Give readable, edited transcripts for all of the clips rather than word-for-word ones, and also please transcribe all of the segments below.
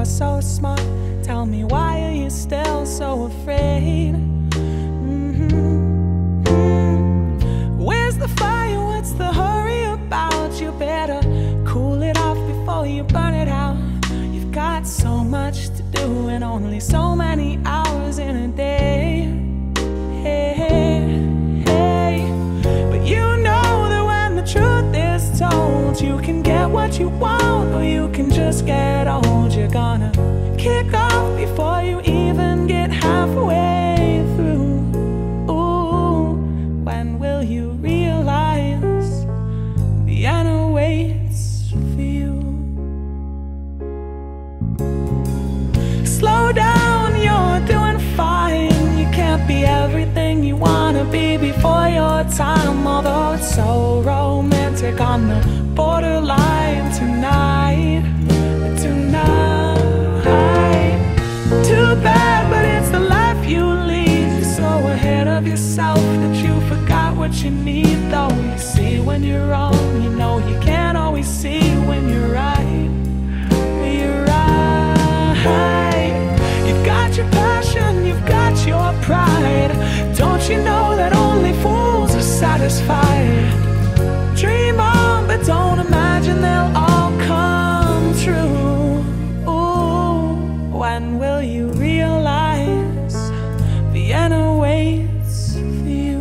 so smart. Tell me, why are you still so afraid? Where's the fire? What's the hurry about? You better cool it off before you burn it out. You've got so much to do and only so many hours in a day. Hey, hey. But you know that when the truth is told, you can get what you want, or you can just get old. You're gonna kick off before you even get halfway through. Ooh, when will you realize the end awaits for you? Slow down, you're doing fine. You can't be everything you wanna be before your time. Although it's so romantic on the borderline tonight. Too bad, but it's the life you lead. You're so ahead of yourself that you forgot what you need. Though you see when you're wrong, you know you can't always see when you're right. You're right. You've got your passion, you've got your pride. Don't you know that only fools are satisfied? Dream on, but don't imagine they'll all come true. When will you realize the end awaits for you?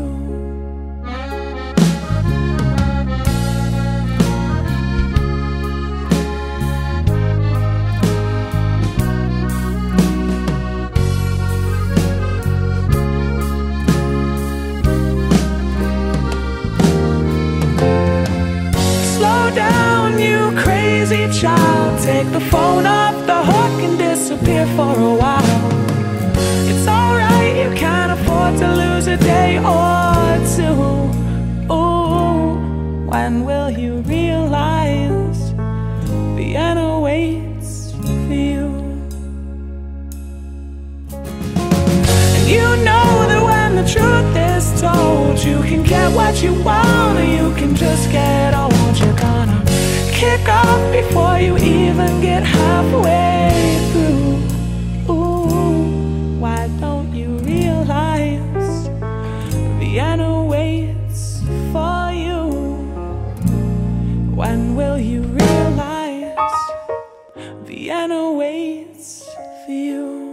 Slow down, you crazy child. Take the phone off the hook and disappear for a while. It's alright, you can't afford to lose a day or two. Ooh, when will you realize the end awaits for you? And you know that when the truth is told, you can get what you want, or you can just get old. You're gonna kick off before you even get halfway through. Ooh, why don't you realize the end awaits for you? When will you realize the end awaits for you?